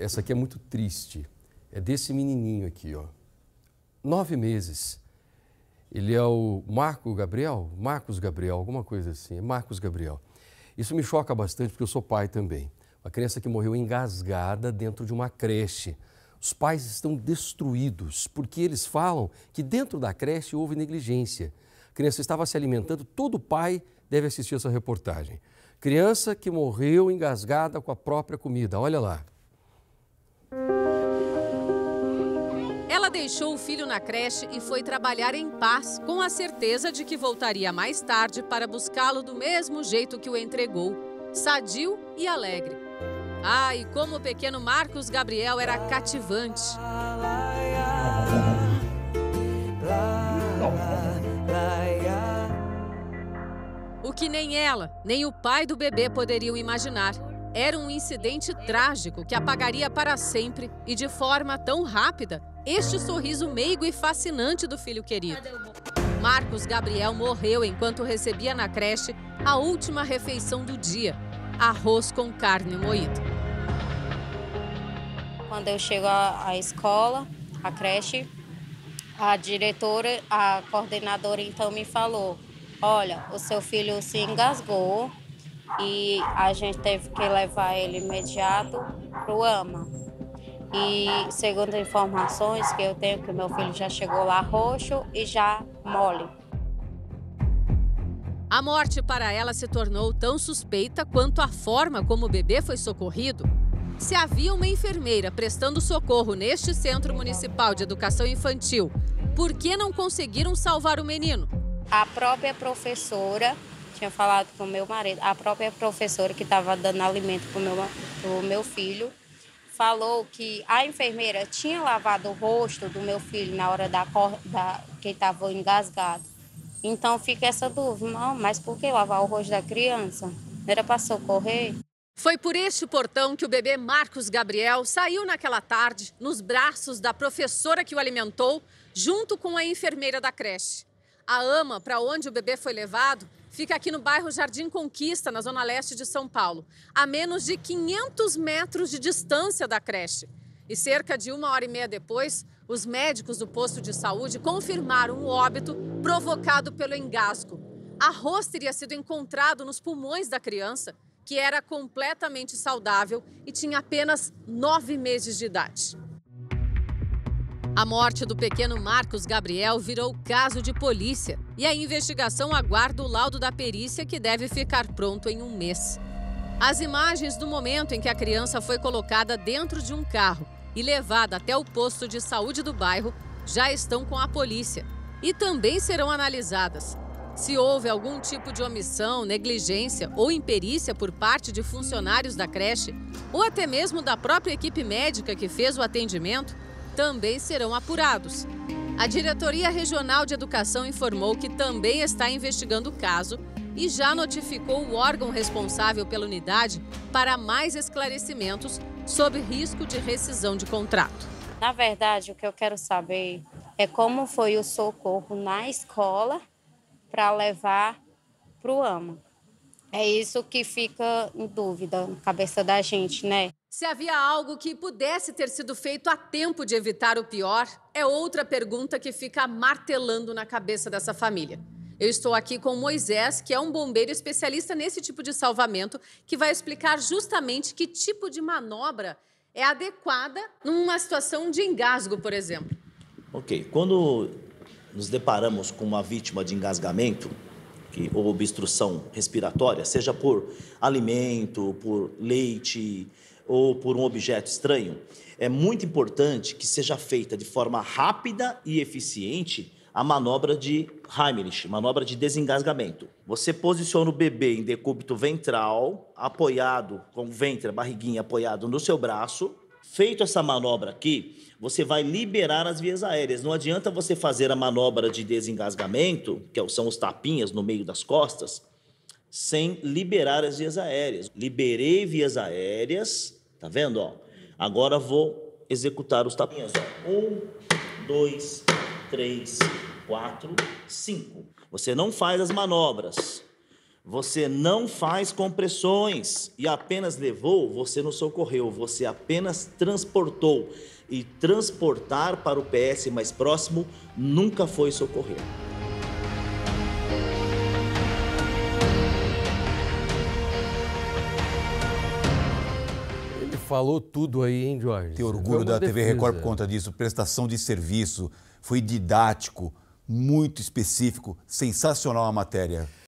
essa aqui é muito triste. É desse menininho aqui, ó. 9 meses. Ele é o Marcos Gabriel, alguma coisa assim. É Marcos Gabriel. Isso me choca bastante porque eu sou pai também. Uma criança que morreu engasgada dentro de uma creche. Os pais estão destruídos porque eles falam que dentro da creche houve negligência. A criança estava se alimentando, todo pai deve assistir essa reportagem. Criança que morreu engasgada com a própria comida, olha lá. Ela deixou o filho na creche e foi trabalhar em paz, com a certeza de que voltaria mais tarde para buscá-lo do mesmo jeito que o entregou, sadio e alegre. Ah, e como o pequeno Marcos Gabriel era cativante. O que nem ela, nem o pai do bebê poderiam imaginar. Era um incidente trágico que apagaria para sempre e de forma tão rápida este sorriso meigo e fascinante do filho querido. Marcos Gabriel morreu enquanto recebia na creche a última refeição do dia, arroz com carne moída. Quando eu chego à escola, à creche, a diretora, a coordenadora então me falou: olha, o seu filho se engasgou e a gente teve que levar ele imediato para o AMA. E segundo informações que eu tenho, que o meu filho já chegou lá roxo e já mole. A morte para ela se tornou tão suspeita quanto a forma como o bebê foi socorrido. Se havia uma enfermeira prestando socorro neste Centro Municipal de Educação Infantil, por que não conseguiram salvar o menino? A própria professora, tinha falado com o meu marido, a própria professora que estava dando alimento para o meu filho, falou que a enfermeira tinha lavado o rosto do meu filho na hora que ele estava engasgado. Então fica essa dúvida, não, mas por que lavar o rosto da criança? Não era para socorrer? Foi por este portão que o bebê Marcos Gabriel saiu naquela tarde, nos braços da professora que o alimentou, junto com a enfermeira da creche. A AMA, para onde o bebê foi levado, fica aqui no bairro Jardim Conquista, na zona leste de São Paulo, a menos de 500 metros de distância da creche. E cerca de 1h30 depois, os médicos do posto de saúde confirmaram o óbito provocado pelo engasgo. Arroz teria sido encontrado nos pulmões da criança, que era completamente saudável e tinha apenas 9 meses de idade. A morte do pequeno Marcos Gabriel virou caso de polícia e a investigação aguarda o laudo da perícia, que deve ficar pronto em 1 mês. As imagens do momento em que a criança foi colocada dentro de um carro e levada até o posto de saúde do bairro já estão com a polícia e também serão analisadas. Se houve algum tipo de omissão, negligência ou imperícia por parte de funcionários da creche ou até mesmo da própria equipe médica que fez o atendimento, também serão apurados. A Diretoria Regional de Educação informou que também está investigando o caso e já notificou o órgão responsável pela unidade para mais esclarecimentos sobre risco de rescisão de contrato. Na verdade, o que eu quero saber é como foi o socorro na escola para levar para o AMA. É isso que fica em dúvida na cabeça da gente, né? Se havia algo que pudesse ter sido feito a tempo de evitar o pior, é outra pergunta que fica martelando na cabeça dessa família. Eu estou aqui com Moisés, que é um bombeiro especialista nesse tipo de salvamento, que vai explicar justamente que tipo de manobra é adequada numa situação de engasgo, por exemplo. Ok, quando nos deparamos com uma vítima de engasgamento ou obstrução respiratória, seja por alimento, por leite ou por um objeto estranho, é muito importante que seja feita de forma rápida e eficiente a manobra de Heimlich, manobra de desengasgamento. Você posiciona o bebê em decúbito ventral, apoiado, com o ventre, a barriguinha apoiado no seu braço. Feito essa manobra aqui, você vai liberar as vias aéreas. Não adianta você fazer a manobra de desengasgamento, que são os tapinhas no meio das costas, sem liberar as vias aéreas. Liberei vias aéreas, tá vendo? Ó? Agora vou executar os tapinhas. 1, 2, 3, 4, 5. Você não faz as manobras. Você não faz compressões e apenas levou, você não socorreu, você apenas transportou. E transportar para o PS mais próximo nunca foi socorrer. Ele falou tudo aí, hein, Jorge? Tem orgulho da TV Record por conta disso. Prestação de serviço, foi didático, muito específico, sensacional a matéria.